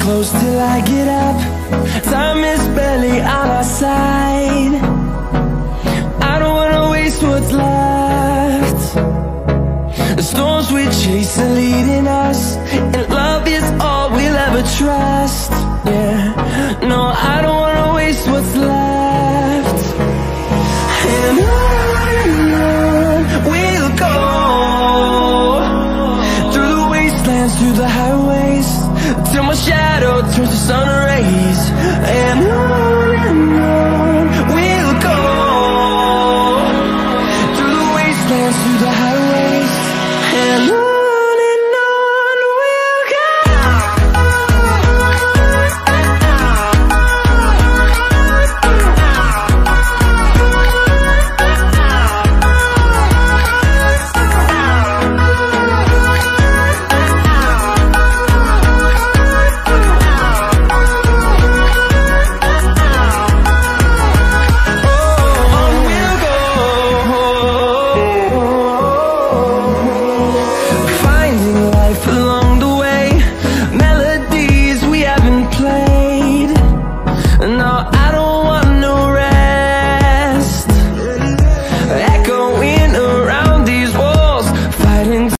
close till I get up. Time is barely on our side. I don't wanna waste what's left. The storms we chase are leading us, and love is all we'll ever trust. Yeah, no, I don't wanna waste what's left.